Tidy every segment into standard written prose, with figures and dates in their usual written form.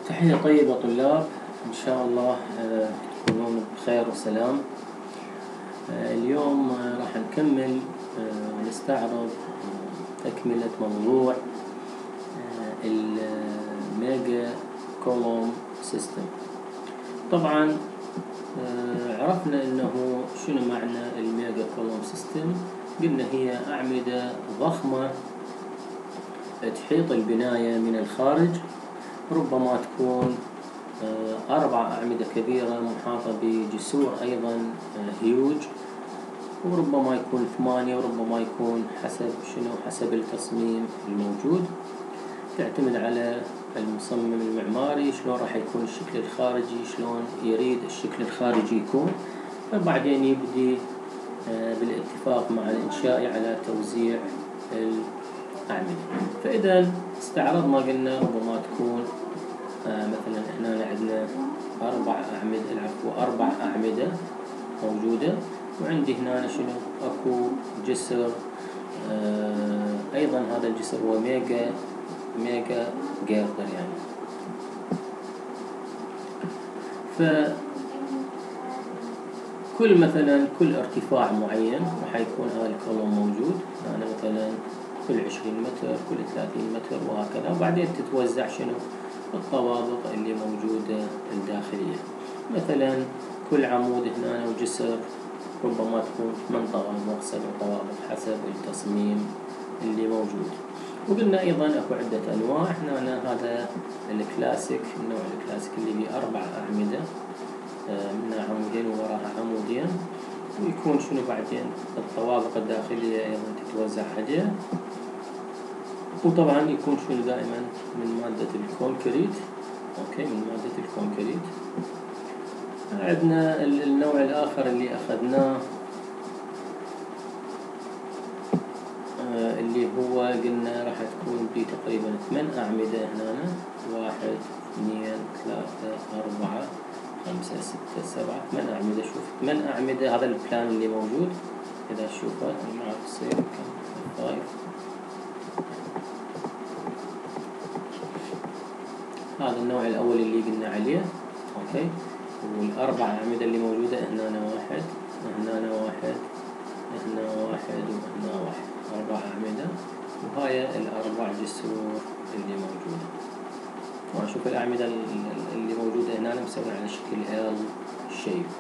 تحية طيبة طلاب، إن شاء الله تكونون بخير وسلام. اليوم راح نكمل ونستعرض تكملة موضوع الميجا كولوم سيستم. طبعا عرفنا انه شنو معنى الميجا كولوم سيستم. قلنا هي أعمدة ضخمة تحيط البناية من الخارج، ربما تكون 4 أعمدة كبيرة محاطة بجسور أيضا هيوج، وربما يكون 8، وربما يكون حسب التصميم الموجود. تعتمد على المصمم المعماري شلون راح يكون الشكل الخارجي، شلون يريد الشكل الخارجي يكون، فبعدين يبدي بالاتفاق مع الإنشائي على توزيع الأعمدة. فإذا استعرضنا قلنا ربما تكون مثلا احنا عندنا 4 أعمدة موجودة، وعندي هنا شنو اكو جسر. ايضا هذا الجسر هو ميجا جيردر يعني. كل ارتفاع معين راح يكون هذا الكولوم موجود. هنا مثلا كل 20 متر، كل 30 متر، وهكذا. وبعدين تتوزع شنو الطوابق اللي موجودة الداخلية. مثلا كل عمود هنا وجسر ربما تكون 8 طوابق 7 طوابق حسب التصميم اللي موجود. وقلنا ايضا اكو عدة انواع. هنا هذا الكلاسيك، النوع الكلاسيك اللي فيه 4 أعمدة، منها عمودين ووراها عمودين، ويكون شنو بعدين الطوابق الداخلية ايضا تتوزع عليه. وطبعا يكون شنو دائما من مادة الكونكريت. من مادة الكونكريت. عندنا النوع الآخر اللي أخذناه اللي هو قلنا راح تكون به تقريبا 8 أعمدة هنا. 1 2 3 4 5 6 7 8 أعمدة. شوف 8 أعمدة، هذا البلان اللي موجود. إذا تشوفه ما راح تصير كم هذا النوع الأول اللي قلنا عليه. والأربع أعمدة اللي موجودة هنا 1 هنا 1 هنا 1 وهنا 1، 4 أعمدة. وهاي 4 جسور اللي موجودة. ونشوف الأعمدة اللي موجودة هنا مسوية على شكل L shape.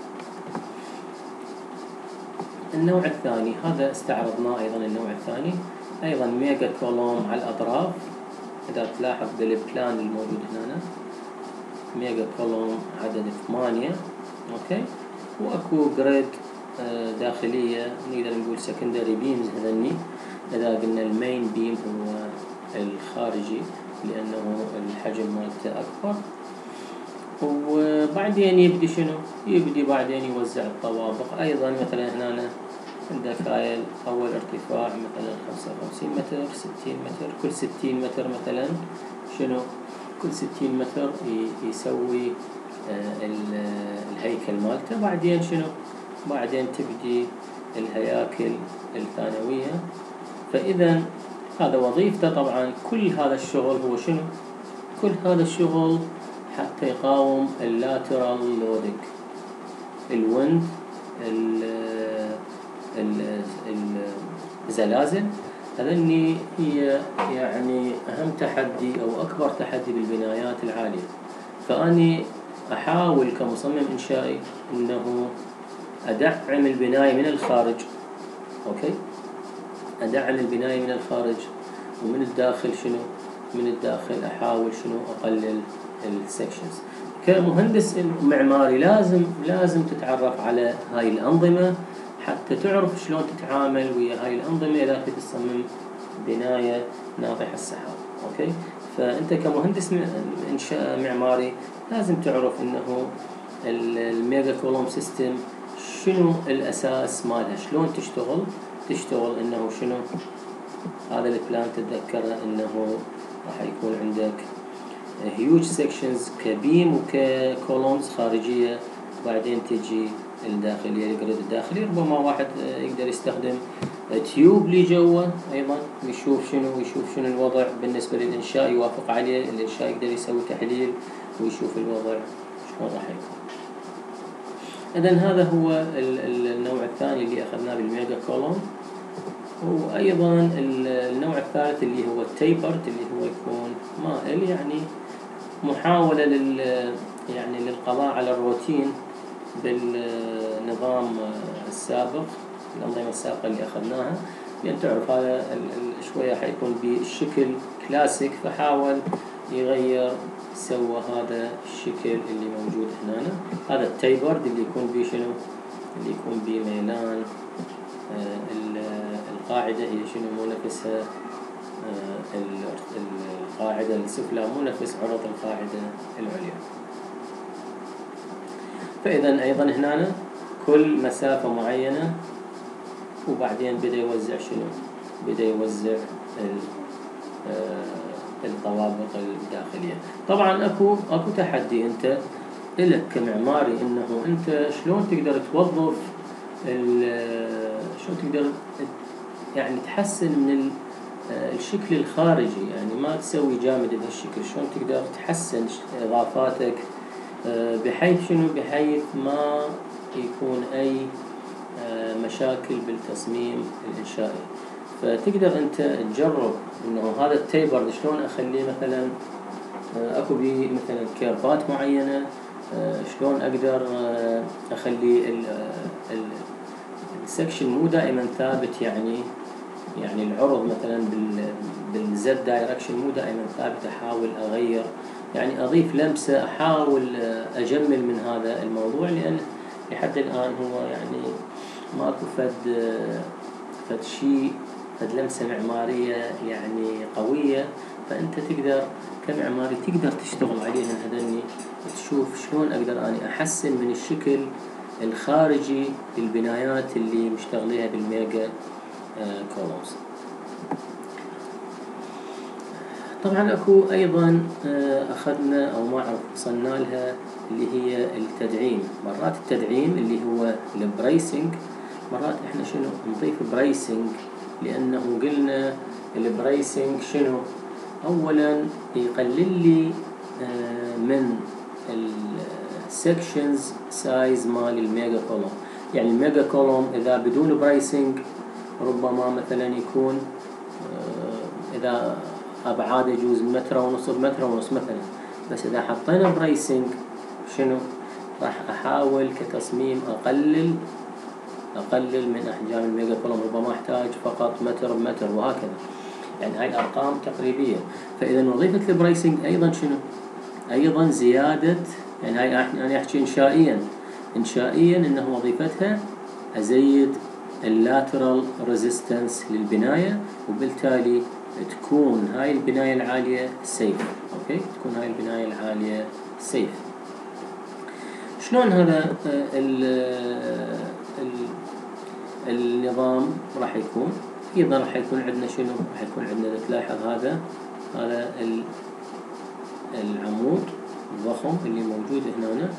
النوع الثاني هذا استعرضناه أيضا. النوع الثاني أيضا ميجا كولوم على الأطراف. إذا تلاحظ بالبلان الموجود هنا ميجا كولوم عدد 8. وأكو جريد داخلية، نقدر نقول سكندري بيمز هذني. إذا قلنا المين بيم هو الخارجي لأنه الحجم مالته أكبر. وبعدين يبدي شنو؟ يبدي بعدين يوزع الطوابق. أيضا مثلا هنا عندك هاي أول ارتفاع مثلا 55 متر 60 متر. كل 60 متر مثلا شنو؟ كل 60 متر يسوي الهيكل مالته. بعدين شنو؟ بعدين تبدي الهياكل الثانوية. فإذا هذا وظيفته. طبعا كل هذا الشغل هو شنو؟ كل هذا الشغل حتى يقاوم اللاترال لودنج، الويند، الزلازل. هذني هي يعني أهم تحدي أو أكبر تحدي بالبنايات العالية. فأني أحاول كمصمم إنشائي أنه أدعم البناية من الخارج. أدعم البناية من الخارج. ومن الداخل شنو؟ من الداخل أحاول شنو؟ أقلل السكشنز. كمهندس معماري لازم تتعرف على هاي الأنظمة حتى تعرف شلون تتعامل ويا هاي الأنظمة إذا كنت تصمم بناية ناطحة السحاب. فأنت كمهندس إنشاء معماري لازم تعرف إنه الميجا كولوم سيستم شنو الأساس مالها، شلون تشتغل إنه شنو. هذا البلان تتذكره إنه راح يكون عندك هيوج سيكشنز كبيم وككولومز خارجية. بعدين تجي الداخلية، الجريد الداخلي. ربما واحد يقدر يستخدم تيوب لي جوا ايضا يشوف شنو الوضع بالنسبة للانشاء، يوافق عليه الانشاء، يقدر يسوي تحليل ويشوف الوضع شلون راح يكون. اذن هذا هو النوع الثاني اللي اخذناه بالميجا كولوم. وايضا النوع الثالث اللي هو التيبرد، اللي هو يكون مائل، يعني محاولة يعني للقضاء على الروتين بالنظام السابق، الأنظمة السابقة اللي أخذناها، لأن تعرف هذا شوية حيكون بالشكل كلاسيك، فحاول يغير، سوى هذا الشكل اللي موجود هنا. هذا التيبرد اللي يكون به شنو؟ اللي يكون به ميلان القاعدة هي شنو؟ مو نفسها القاعدة السفلى، مو نفس عرض القاعدة العليا. فإذا أيضا هنا كل مسافة معينة، وبعدين بدأ يوزع شنو؟ بدأ يوزع الطوابق الداخلية. طبعا أكو تحدي أنت إلك كمعماري، إنه أنت شلون تقدر توظف شلون تقدر يعني تحسن من الشكل الخارجي، يعني ما تسوي جامد بهالشكل، شلون تقدر تحسن إضافاتك بحيث شنو؟ بحيث ما يكون أي مشاكل بالتصميم الإنشائي. فتقدر أنت تجرب إنه هذا التيبرد شلون أخليه مثلا أكو بيه مثلا كيرفات معينة، شلون أقدر أخلي السكشن مو دائما ثابت، يعني العرض مثلا بالزد دايركشن مو دائما ثابت، أحاول أغير، يعني أضيف لمسة، أحاول أجمل من هذا الموضوع، لأن لحد الآن هو يعني ماكو فد شيء، فد لمسة معمارية يعني قوية. فأنت تقدر كمعماري تقدر تشتغل عليها هذني، تشوف شلون أقدر أنا أحسن من الشكل الخارجي للبنايات اللي مشتغليها بالميجا كولومز. طبعا أكو أيضا أخذنا أو ما أعرف وصلنا لها اللي هي التدعيم. مرات التدعيم اللي هو البريسنج، مرات إحنا شنو نضيف بريسنج، لأنه قلنا البريسنج شنو؟ أولا يقلل لي من السكشنز سايز مال الميجا كولوم. يعني الميجا كولوم إذا بدون برايسنج ربما مثلا يكون إذا أبعاد يجوز 1.5 متر مثلا، بس إذا حطينا برايسنج شنو؟ راح أحاول كتصميم أقلل من أحجام الميجا كولوم، ربما أحتاج فقط متر بمتر وهكذا، يعني هاي الأرقام تقريبية. فإذا وظيفة البرايسنج أيضا شنو؟ أيضا زيادة، يعني هاي أنا أحكي إنشائيا إنه وظيفتها أزيد اللاترال ريزيستنس للبناية، وبالتالي تكون هاي البناية العالية سيف. أوكي، تكون هاي البناية العالية سيف. شلون هذا النظام راح يكون؟ أيضا راح يكون عندنا شنو؟ راح يكون عندنا تلاحظ هذا العمود الضخم اللي موجود هنا،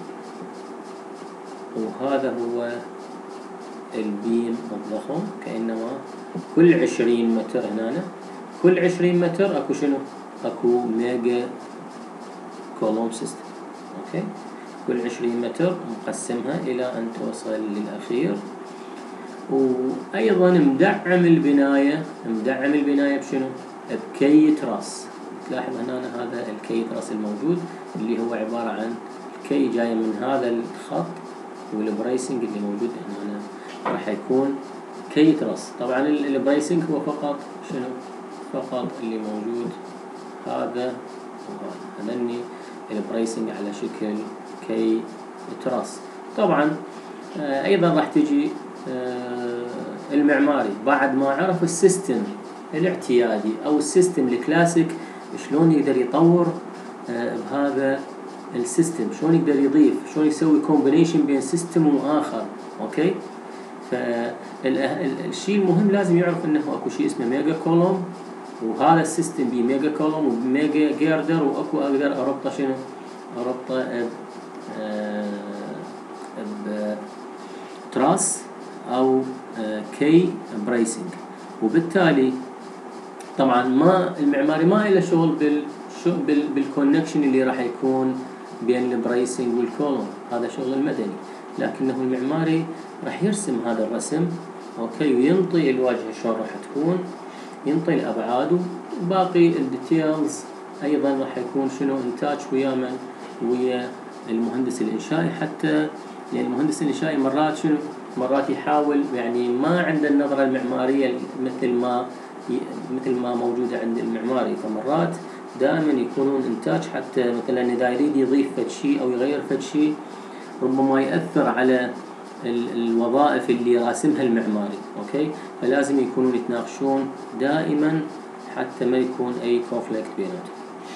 وهذا هو البيم الضخم، كأنما كل 20 متر هنا، كل 20 متر أكو شنو؟ أكو ميجا كولوم سيستم. أوكي، كل 20 متر مقسمها إلى أن توصل للأخير. وأيضا مدعم البناية بشنو؟ بكي تراس. تلاحظ هنا هذا الكي تراس الموجود اللي هو عبارة عن كي جاي من هذا الخط، والبرايسنج اللي موجود هنا راح يكون كي تراس. طبعا البرايسنج هو فقط شنو؟ فقط اللي موجود هذا وهذا، هذني البرايسنج على شكل كي تراس. طبعا أيضا راح تجي المعماري بعد ما عرف السيستم الاعتيادي أو السيستم الكلاسيك، شلون يقدر يطور بهذا السيستم، شلون يقدر يضيف، شلون يسوي كومبينيشن بين سيستم وآخر. أوكي، فالشيء المهم لازم يعرف إنه أكو شيء اسمه ميجا كولوم، وهذا السيستم بميجا كولوم وميجا جيردر، وأكو أقدر أربطه شنو؟ أربطه بتراس أو كي برايسنج. وبالتالي طبعا ما المعماري ما له شغل بالكونكشن اللي راح يكون بين البرايسنج والكولوم، هذا شغل المدني، لكنه المعماري راح يرسم هذا الرسم اوكي وينطي الواجهه شلون راح تكون، ينطي الابعاد وباقي الديتيلز ايضا راح يكون شنو انتاج ويا المهندس الانشائي، حتى يعني المهندس الانشائي مرات يحاول يعني ما عنده النظره المعماريه مثل ما موجوده عند المعماري، فمرات دائما يكونون انتاج، حتى مثلا اذا يريد يضيف فد شيء او يغير فد شيء ربما يأثر على الوظائف اللي راسمها المعماري اوكي، فلازم يكونون يتناقشون دائما حتى ما يكون اي كونفليكت بيناتهم.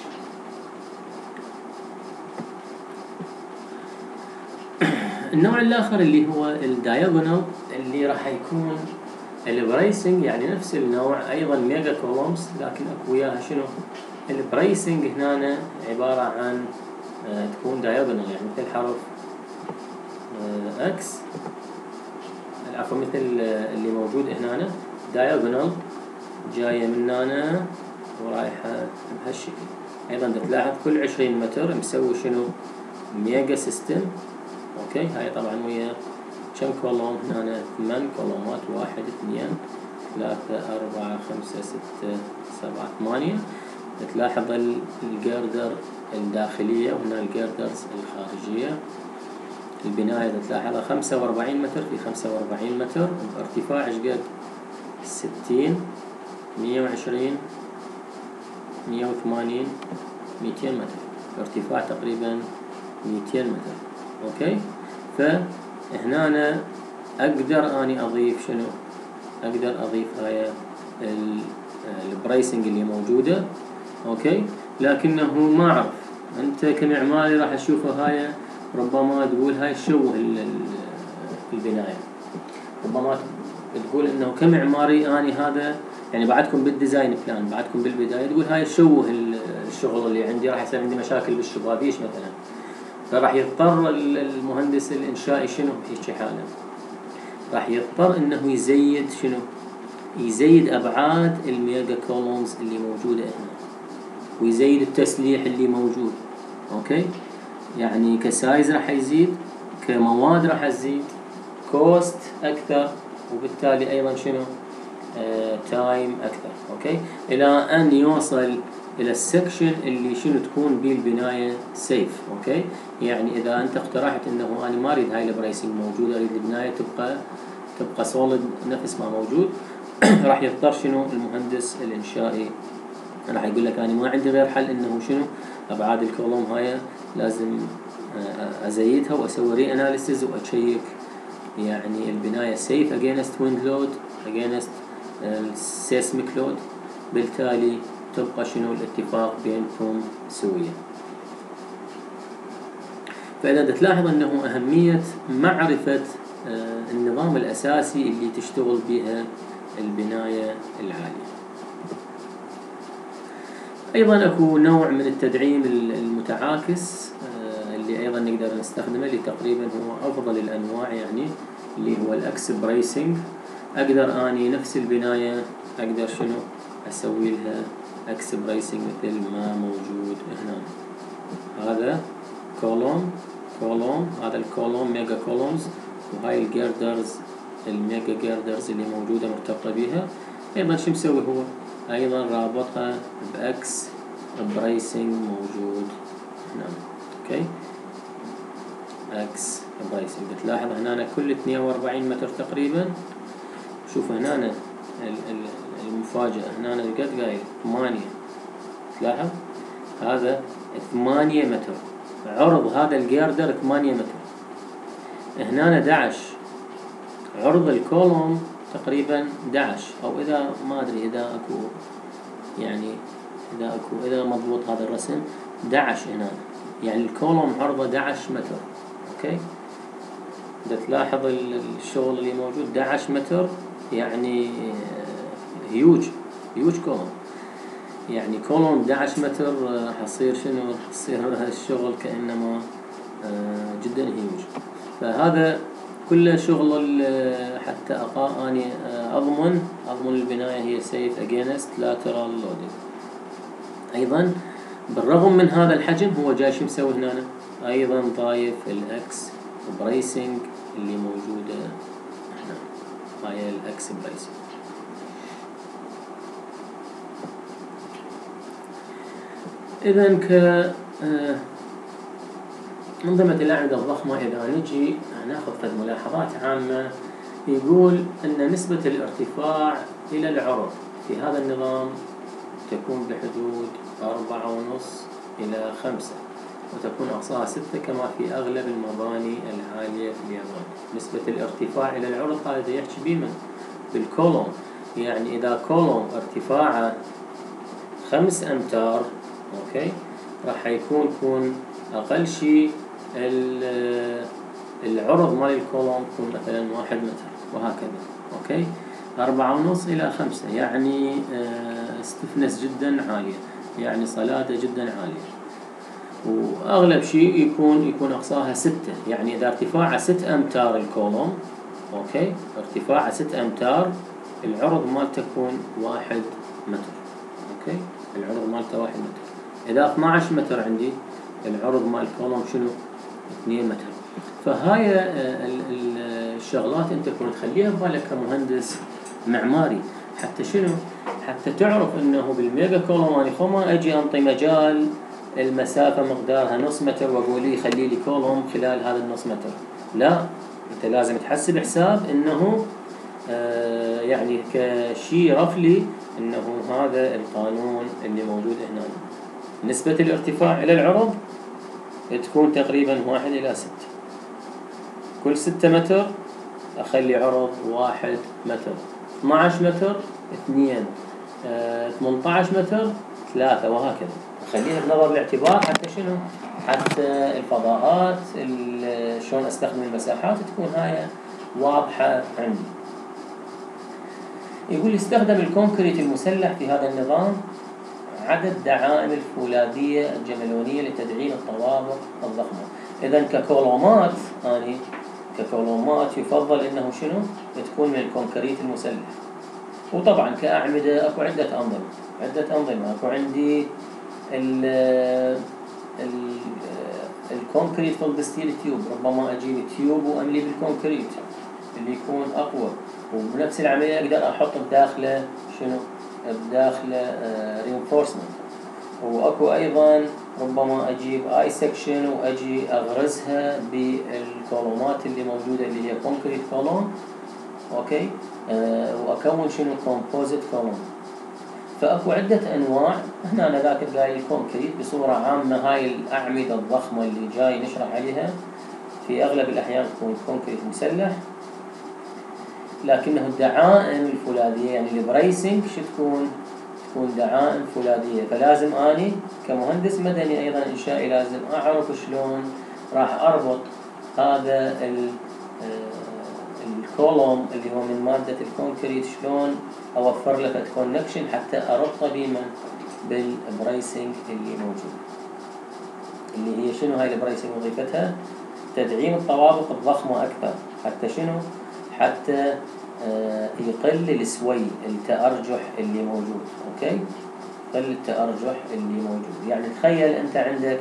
النوع الاخر اللي هو الدايجونال، اللي راح يكون البرايسنج، يعني نفس النوع ايضا ميجا كولومز، لكن اكو وياها شنو البرايسنج هنا عباره عن تكون دايجونال، يعني مثل حرف اكس، عفوا مثل اللي موجود هنا دايجونال جايه من هنا ورايحه بهالشكل. ايضا تلاحظ كل 20 متر مسوي شنو ميجا سيستم اوكي. هاي طبعا ويا كم كولوم هنا 8 كولومات، 1 2 3 4 5 6 7 8. تلاحظ الجردر الداخليه وهنا الجردرز الخارجيه. البناية تلاحظها 45 متر في 45 متر، ارتفاع ايش قد 60 120 180 200 متر، ارتفاع تقريبا 200 متر اوكي. فهنا أنا اقدر اني اضيف شنو، اقدر اضيف هاي البرايسنج اللي موجودة اوكي، لكنه ما اعرف انت كمعماري راح تشوفها هاي ربما تقول هاي تشوه البناية، ربما تقول انه كمعماري اني هذا يعني بعدكم بالديزاين بلان بعدكم بالبداية تقول هاي تشوه الشغل اللي عندي، راح يصير عندي مشاكل بالشبابيش مثلا، فراح يضطر المهندس الانشائي شنو بهيك حالة راح يضطر انه يزيد شنو، يزيد ابعاد الميجا كولومز اللي موجودة هنا، ويزيد التسليح اللي موجود اوكي. يعني كسايز راح يزيد، كمواد راح تزيد، كوست اكثر، وبالتالي ايضا شنو تايم اكثر اوكي، الى ان يوصل الى السكشن اللي شنو تكون به البنايه سيف اوكي. يعني اذا انت اقترحت انه انا ما اريد هاي البرايسنج موجوده، اريد البنايه تبقى سوليد نفس ما موجود راح يضطر شنو المهندس الانشائي راح يقول لك انا ما عندي غير حل انه شنو ابعاد الكولوم هاي لازم ازيدها واسوي ري اناليسيز واشيك يعني البنايه سيف اجينست ويند لود اجينست سيسميك لود، بالتالي تبقى شنو الاتفاق بينكم سويا. فاذا تلاحظ انه اهميه معرفه النظام الاساسي اللي تشتغل بها البنايه العاليه. ايضا اكو نوع من التدعيم المتعاكس اللي ايضا نقدر نستخدمه، اللي تقريبا هو افضل الانواع، يعني اللي هو الاكس برايسنج. اقدر اني نفس البنايه اقدر شنو اسوي لها اكس برايسنج مثل ما موجود هنا. هذا كولوم هذا الكولوم ميجا كولومز، وهاي الجيردرز الميجا جيردرز اللي موجوده مرتبطه بها. ايضا شو مسوي هو ايضا رابطها باكس برايسنج موجود هنا اوكي. اكس برايسنج بتلاحظ هنا كل 42 متر تقريبا. شوف هنا المفاجأة هنا قد قايل 8، تلاحظ هذا 8 متر عرض هذا الجيردر 8 متر. هنا 11 عرض الكولوم تقريبا 11، او اذا ما ادري اذا اكو يعني اذا مضبوط هذا الرسم 11 هنا، يعني الكولوم عرضه 11 متر اوكي. اذا تلاحظ الشغل اللي موجود 11 متر، يعني هيوج كولوم، يعني كولوم 11 متر حصير شنو حصير الشغل كأنما جدا هيوج. فهذا كل شغل حتى أني أضمن البناية هي safe against lateral loading. أيضا بالرغم من هذا الحجم هو جاي شو مسوي هنا؟ أيضا ضايف الأكس برايسنج اللي موجودة هنا، هاي الأكس برايسنج. إذن منظمة الأعمدة الضخمة إذا نجي ناخذ ملاحظات عامة، يقول أن نسبة الارتفاع إلى العرض في هذا النظام تكون بحدود 4.5 إلى 5، وتكون أقصاها 6 كما في أغلب المباني العالية في اليابان. نسبة الارتفاع إلى العرض هذا يحكي بمن؟ بالكولوم. يعني إذا كولوم ارتفاعه 5 أمتار، أوكي، راح يكون أقل شيء العرض مال الكولوم يكون مثلا 1 متر وهكذا. أوكي، 4.5 إلى 5 يعني استفنس جدا عالية، يعني صلادة جدا عالية. وأغلب شيء يكون أقصاها 6، يعني إذا ارتفاعه 6 أمتار الكولوم، أوكي، ارتفاعه 6 أمتار، العرض مالته يكون 1 متر. أوكي، العرض مالته 1 متر. إذا 12 متر عندي العرض مال الكولوم شنو؟ 2 متر. فهاي الشغلات أنت تكون تخليها ببالك كمهندس معماري، حتى شنو؟ حتى تعرف أنه بالميجا كولوم أنا ما أجي أنطي مجال المسافة مقدارها نص متر وأقول لي خلي لي كولوم خلال هذا النص متر. لا، أنت لازم تحسب حساب أنه يعني كشيء رفلي أنه هذا القانون اللي موجود هنا. نسبة الارتفاع إلى العرض تكون تقريبا 1 إلى 6. كل 6 متر أخلي عرض 1 متر، 12 متر 2، 18 متر 3، وهكذا. أخليها بنظر الاعتبار حتى شنو؟ حتى الفضاءات شلون أستخدم المساحات تكون هاي واضحة عندي. يقول يستخدم الكونكريت المسلح في هذا النظام عدد دعائم الفولاذية الجملونية لتدعيم الطوابق الضخمة. إذن ككولومات يفضل إنه شنو؟ تكون من الكونكريت المسلح. وطبعا كأعمدة أكو عدة أنظمة. أكو عندي الكونكريت بالستيل تيوب، ربما أجيب تيوب وأملي بالكونكريت اللي يكون أقوى، وبنفس العملية أقدر أحط بداخله شنو؟ بداخله reinforcement. وأكو أيضا ربما أجيب آي سكشن وأجي أغرزها بالكولومات اللي موجودة اللي هي كونكريت كولوم، أوكي، وأكون شنو؟ كومبوزيت كولوم. فأكو عدة أنواع. هنا أنا ذاك قايل الكونكريت بصورة عامة. هاي الأعمدة الضخمة اللي جاي نشرح عليها في أغلب الأحيان تكون كونكريت مسلح، لكنه الدعائم الفولاذية يعني البرايسنج تكون دعائم فولاذية. فلازم أني كمهندس مدني أيضا إنشائي لازم أعرف شلون راح أربط هذا الكولوم اللي هو من مادة الكونكريت، شلون أوفر له كونكشن حتى أربطه بالبرايسنج اللي موجود، اللي هي شنو هاي البرايسنج وظيفتها؟ تدعيم الطوابق الضخمة أكثر. حتى شنو؟ حتى يقل السوي، التأرجح اللي موجود. أوكي، يقل التأرجح اللي موجود. يعني تخيل أنت عندك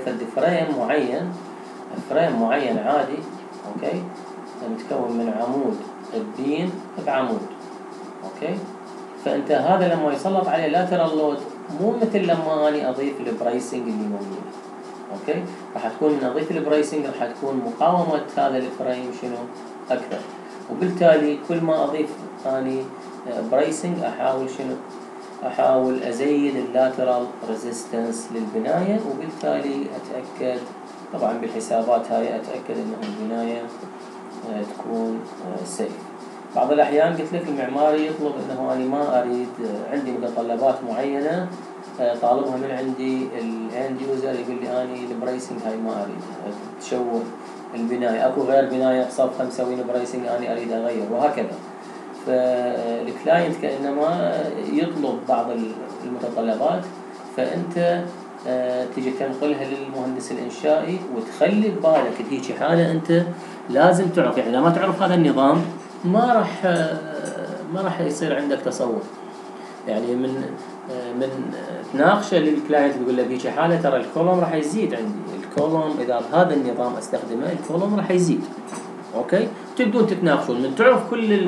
فريم معين عادي، أوكي، متكون من عمود الدين بعمود، أوكي. فأنت هذا لما يسلط عليه لاترال لود مو مثل لما أنا أضيف البرايسنج اللي موجود، أوكي. راح تكون من أضيف البرايسنج راح تكون مقاومة هذا الفريم شنو؟ أكثر. وبالتالي كل ما أضيف أني برايسنج أحاول أزيد اللاترال ريزيستنس للبناية، وبالتالي أتأكد طبعا بالحسابات هاي أتأكد أن البناية تكون سيف. بعض الأحيان قلت لك المعماري يطلب أنه أنا ما أريد، عندي متطلبات معينة طالبها من عندي الاند يوزر، يقول لي أنا البرايسنج هاي ما أريد، تشوه البناية، أكو غير بناية صفها مسوين برايسنج أنا أريد أغير، وهكذا. فالكلاينت كأنما يطلب بعض المتطلبات، فأنت تيجي تنقلها للمهندس الإنشائي وتخلي ببالك هيك حالة أنت لازم تعرف. يعني إذا ما تعرف هذا النظام ما راح يصير عندك تصور. يعني من تناقشه للكلاينت تقول له بهيك حالة ترى الكولوم راح يزيد عندي، الكولوم إذا بهذا النظام استخدمه الكولوم راح يزيد. أوكي، تبدون تتناقشون من تعرف كل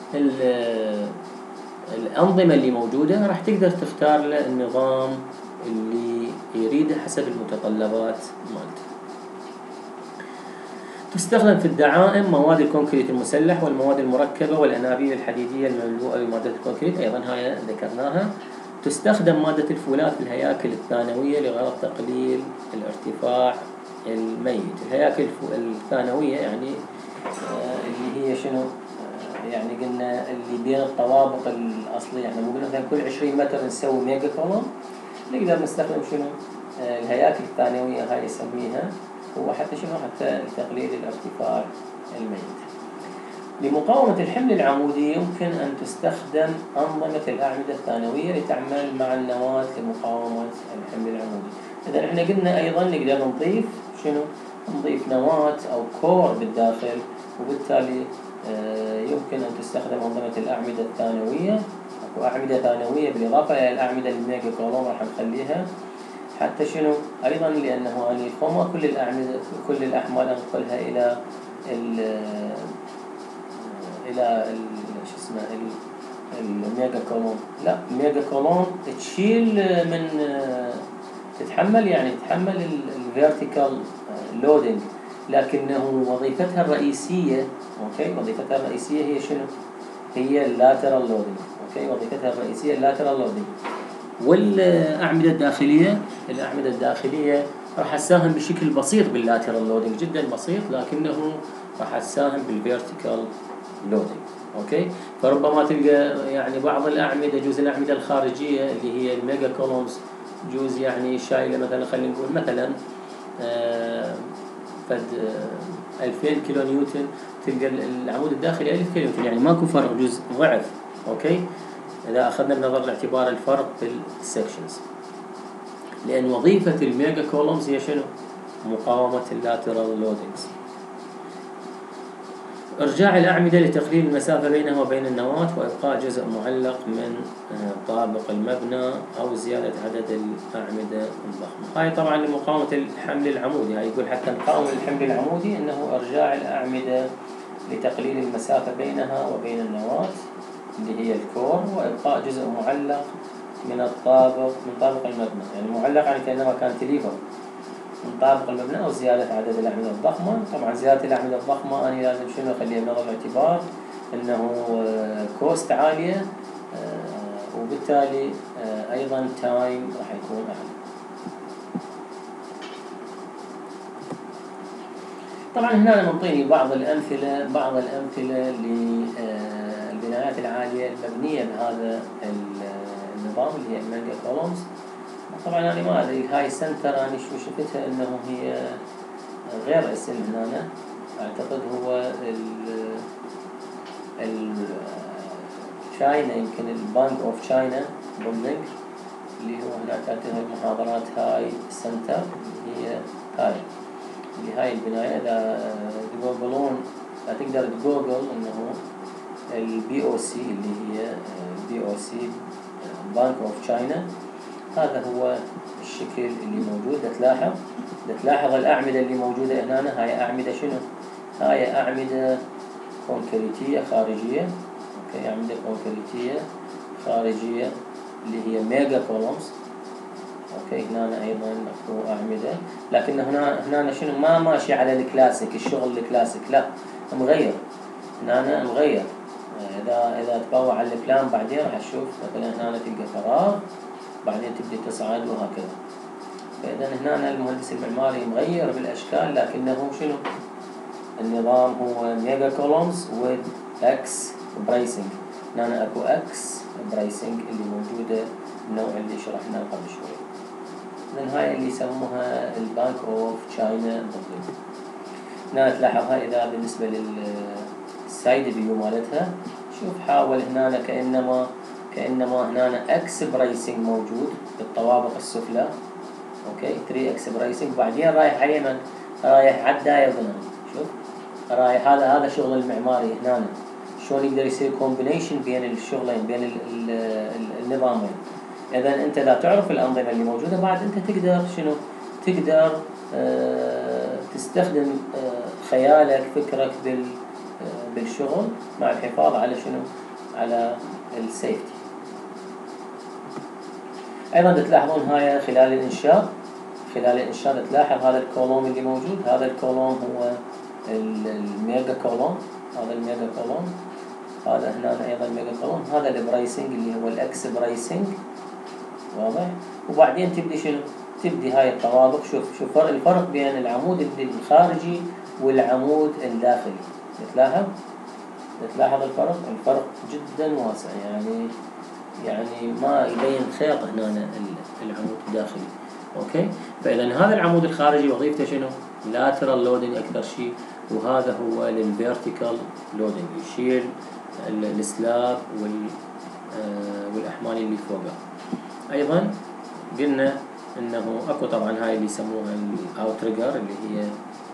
الأنظمة اللي موجودة راح تقدر تختار له النظام اللي يريده حسب المتطلبات مالته. تستخدم في الدعائم مواد الكونكريت المسلح والمواد المركبة والأنابيب الحديدية المملوءة بمادة الكونكريت، أيضا هاي ذكرناها. تستخدم مادة الفولاذ في الهياكل الثانوية لغرض تقليل الارتفاع الميت. الهياكل الثانوية يعني اللي هي شنو؟ يعني قلنا اللي بين الطوابق الأصلية، يعني مو مثلا كل 20 متر نسوي ميجا كولوم، نقدر نستخدم شنو؟ الهياكل الثانوية هاي يسميها، هو حتى شنو؟ حتى لتقليل الارتفاع الميت. لمقاومة الحمل العمودي يمكن أن تستخدم أنظمة الأعمدة الثانوية لتعمل مع النواة لمقاومة الحمل العمودي. إذا إحنا قلنا أيضا نقدر نضيف شنو؟ نضيف نواة أو كور بالداخل، وبالتالي يمكن أن تستخدم أنظمة الأعمدة الثانوية. أكو أعمدة ثانوية بالإضافة إلى الأعمدة الميجا كولوم راح نخليها حتى شنو؟ أيضا لأنه أني فما كل الأعمدة كل الأحمال أنقلها إلى شو اسمه الميجا كولوم. لا، الميجا كولوم تشيل من تتحمل، يعني تتحمل الفيرتيكال لودينج، لكنه وظيفتها الرئيسية وظيفتها الرئيسية هي شنو؟ هي اللاترال لودينج. وظيفتها الرئيسية اللاترال لودينج. والأعمدة الداخلية راح تساهم بشكل بسيط باللاترال لودينج، جدا بسيط، لكنه راح تساهم بالفيرتيكال لودينج. فربما تلقى يعني بعض الأعمدة، جزء الأعمدة الخارجية اللي هي الميجا كولومز، جزء يعني شايلة مثلا، خلينا نقول مثلا قد 2000 كيلو نيوتن، تلقى العمود الداخلي 1000 كيلو نيوتن، يعني ماكو فرق، جزء ضعف. إذا أخذنا بنظر الاعتبار الفرق بالسكشنز، لأن وظيفة الميجا كولومز هي شنو؟ مقاومة اللاترال لودينجز. إرجاع الأعمدة لتقليل المسافة بينها وبين النواة وإبقاء جزء معلق من طابق المبنى أو زيادة عدد الأعمدة الضخمة. هاي طبعا لمقاومة الحمل العمودي. هاي يقول حتى نقاوم الحمل العمودي إنه إرجاع الأعمدة لتقليل المسافة بينها وبين النواة اللي هي الكور، وإبقاء جزء معلق من طابق المبنى. يعني معلق يعني كأنما كان تليفر من طابق المبنى، أو زيادة عدد الأعمدة الضخمة. طبعا زيادة الأعمدة الضخمة أنا لازم شنو أخليها بنظر الاعتبار أنه كوست عالية، وبالتالي أيضا تايم راح يكون أعلى. طبعا هنا نعطيني بعض الأمثلة للبنايات العالية المبنية بهذا النظام اللي هي الميجا كولومز. طبعا أنا ما أدري هاي سنتر أنا شو شفتها إنه هي غير اسم هنا، أعتقد هو تشاينا، يمكن البانك أوف تشاينا بومبينج، اللي هو هنا كانت المحاضرات هاي سنتر، اللي هي هاي البناية. إذا تجوجلون تقدر تجوجل إنه الBOC اللي هي BOC بانك أوف تشاينا، هذا هو الشكل اللي موجود. تلاحظ الأعمدة اللي موجودة هنا، هاي أعمدة شنو؟ هاي أعمدة كونكريتية خارجية. أعمدة كونكريتية خارجية اللي هي ميجا كولومز. هنا أيضا أكو أعمدة، لكن هنا شنو؟ ما ماشي على الكلاسيك، الشغل الكلاسيك، لا، مغير. هنا مغير. إذا تطوع على البلان بعدين راح تشوف مثلا هنا تلقى فراغ، بعدين تبدأ تصعد وهكذا. فإذا هنا المهندس المعماري مغير بالأشكال، لكنه شنو؟ النظام هو ميجا كولومز with X bracing. هنا أكو X bracing اللي موجودة النوع اللي شرحناه قبل شوي. من هاي اللي يسموها البانك أوف تشاينا بومبينج. هنا تلاحظها إذا بالنسبة للسايد فيو مالتها، شوف حاول هنا كأنما هنا اكس برايسنج موجود بالطوابق السفلى. اوكي 3 اكس برايسنج. وبعدين رايح على من؟ رايح على الدايجونال. شوف رايح، هذا شغل المعماري هنا، شلون يقدر يصير كومبينيشن بين الشغلين، بين النظامين. اذا انت لا تعرف الانظمه اللي موجوده، بعد انت تقدر شنو؟ تقدر تستخدم خيالك، فكرك بالشغل، مع الحفاظ على شنو؟ على السيفتي. ايضا تلاحظون هاي خلال الانشاء تلاحظ هذا الكولوم اللي موجود، هذا الكولوم هو الميجا كولوم، هذا الميجا كولوم، هذا هنا ايضا الميجا كولوم، هذا البرايسنج اللي هو الاكس برايسنج، واضح؟ وبعدين تبدي شنو؟ تبدي هاي الطوابق. شوف الفرق بين العمود الخارجي والعمود الداخلي. تلاحظ الفرق جدا واسع، يعني ما يبين خيط هنا العمود الداخلي. اوكي، فاذا هذا العمود الخارجي وظيفته شنو؟ لاترال لودنج اكثر شيء، وهذا هو للفيرتيكال لودنج، يشيل السلاب والاحمال اللي فوقه. ايضا قلنا انه اكو طبعا هاي اللي يسموها الاوتريجر، اللي هي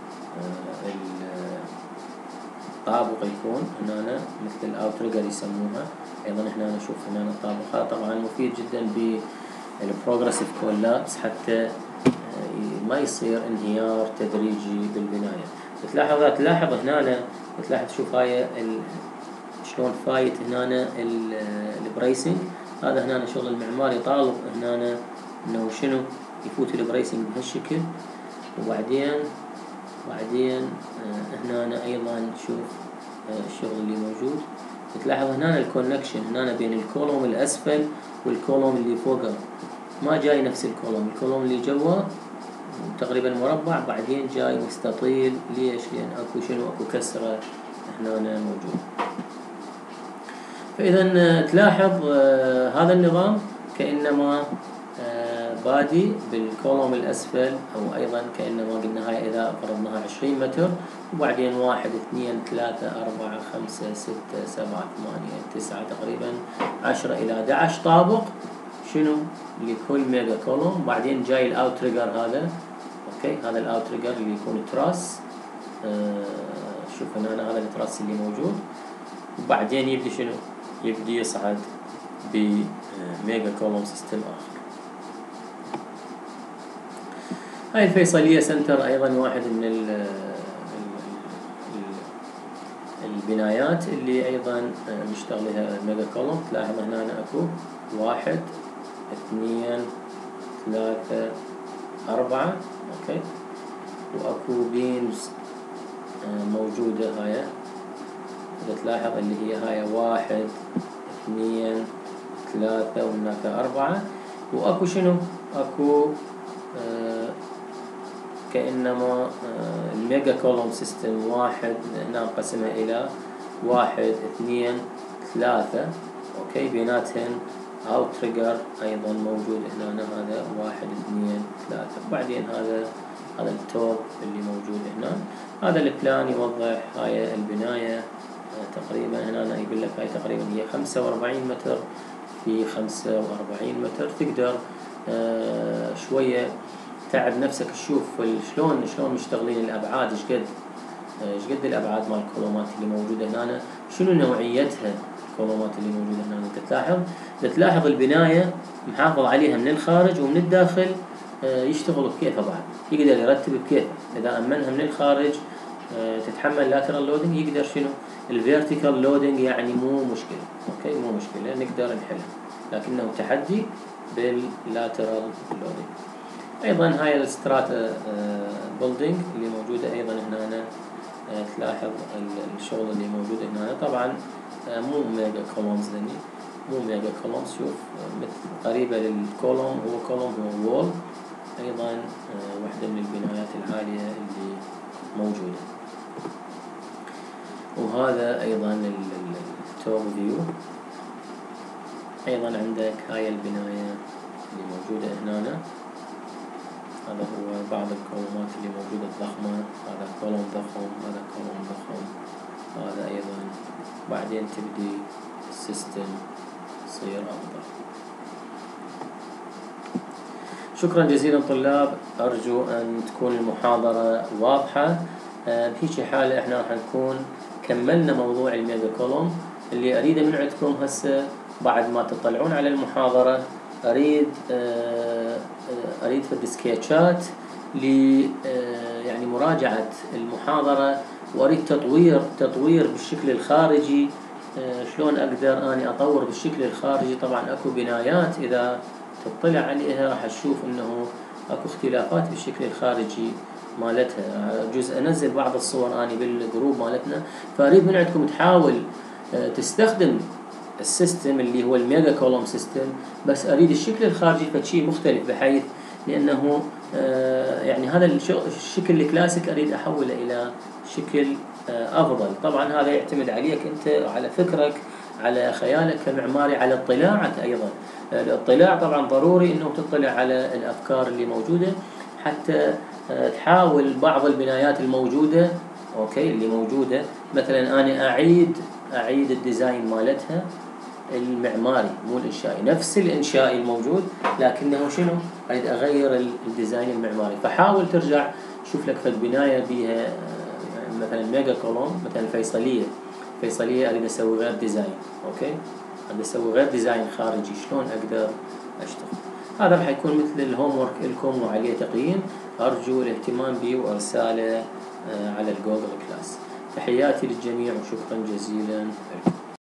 الطابق يكون هنا مثل الاوتريجر يسموها. ايضا هنا نشوف هنا الطابق، هذا طبعا مفيد جدا بالبروجريسيف كولابس، حتى ما يصير انهيار تدريجي بالبنايه. تلاحظ هنا، تلاحظ شوف هاي شلون فايت هنا البريسنج. هذا هنا شغل المعماري طالب هنا انه شنو؟ يفوت البريسنج بهالشكل. وبعدين هنا ايضا شوف الشغل اللي موجود. تلاحظ هنا الكونكشن هنا بين الكولوم الاسفل والكولوم اللي فوقه، ما جاي نفس الكولوم اللي جوا تقريبا مربع، بعدين جاي مستطيل. ليش؟ لان اكو كسره هنا موجود. فاذا تلاحظ هذا النظام كانما بادي بالكولوم الاسفل، او ايضا كانما قلنا هاي اذا فرضناها 20 متر، وبعدين 1 2 3 4 5 6 7 8 9 تقريبا 10 الى 11 طابق شنو؟ لكل ميجا كولوم. بعدين جاي الاوتريجر هذا، اوكي، هذا الاوتريجر اللي يكون تراس. شوف هنا هذا التراس اللي موجود. وبعدين يبدي شنو؟ يبدي يصعد بميجا كولوم سيستم اخر. هاي الفيصلية سنتر ايضا واحد من البنايات اللي ايضا مشتغلها ميجا كولوم. تلاحظ هنا اكو 1 2 3 4، اوكي، واكو بيمز موجودة هاي. اذا تلاحظ اللي هي هاي 1 2 3 وهناك 4، واكو شنو؟ اكو كأنما الميجا كولوم سيستم واحد هنا نقسمها إلى 1 2 3، أوكي، بيناتهن أوتريجر أيضا موجود هنا، هذا 1 2 3. وبعدين هذا التوب اللي موجود هنا. هذا البلان يوضح هاي البناية تقريبا. هنا يقول لك هاي تقريبا هي 45 متر في 45 متر. تقدر شوية تعب نفسك تشوف شلون مشتغلين الابعاد، ايش قد الابعاد مال الكولومات اللي موجوده هنا، شنو نوعيتها الكولومات اللي موجوده هنا. تلاحظ البنايه محافظ عليها من الخارج ومن الداخل، يشتغل بكيفه، بعد يقدر يرتب بكيفه. اذا امنها من الخارج تتحمل لاترال لودنج، يقدر شنو؟ الفيرتيكال لودنج يعني مو مشكله، اوكي، مو مشكله، نقدر نحلها، لكنه تحدي باللاترال لودنج. ايضا هاي الستراتا بيلدينج اللي موجوده ايضا هنا. تلاحظ الشغل اللي موجود هنا. طبعا مو ميجا كولومز، مو ميجا كولومز. شوف مثل قريبه للكولوم، هو كولوم هو وول. ايضا واحده من البنايات العاليه اللي موجوده. وهذا ايضا التوب فيو. ايضا عندك هاي البنايه اللي موجوده هنا. هذا هو بعض الكولومات اللي موجودة الضخمة. هذا كولوم ضخم، هذا كولوم ضخم، هذا أيضا. بعدين تبدي السيستم يصير أفضل. شكرا جزيلا طلاب، أرجو أن تكون المحاضرة واضحة. بهيجي حالة احنا راح نكون كملنا موضوع الميجا كولوم. اللي أريده من عندكم هسه بعد ما تطلعون على المحاضرة، أريد في السكيتشات يعني مراجعة المحاضرة، وأريد تطوير بالشكل الخارجي. شلون أقدر أني أطور بالشكل الخارجي؟ طبعا أكو بنايات إذا تطلع عليها راح تشوف إنه أكو اختلافات بالشكل الخارجي مالتها. جزء أنزل بعض الصور أني بالجروب مالتنا، فأريد من عندكم تحاول تستخدم السيستم اللي هو الميجا كولوم سيستم، بس أريد الشكل الخارجي فشي مختلف، بحيث لأنه يعني هذا الشكل الكلاسيك أريد أحوله إلى شكل أفضل. طبعا هذا يعتمد عليك أنت، على فكرك، على خيالك كمعماري، على اطلاعك أيضا. الاطلاع طبعا ضروري أنه تطلع على الأفكار اللي موجودة، حتى تحاول بعض البنايات الموجودة اللي موجودة، مثلا أنا أعيد الديزاين مالتها المعماري مو الإنشائي، نفس الإنشائي الموجود، لكنه شنو؟ أريد أغير الديزاين المعماري. فحاول ترجع شوف لك فد بناية بيها مثلا ميجا كولوم، مثلا الفيصلية أريد أسوي غير ديزاين. أريد أسوي غير ديزاين خارجي، شلون أقدر أشتغل؟ هذا راح يكون مثل الهوم ورك لكم وعليه تقييم، أرجو الاهتمام به وإرساله على الجوجل كلاس. تحياتي للجميع وشكرا جزيلا لكم.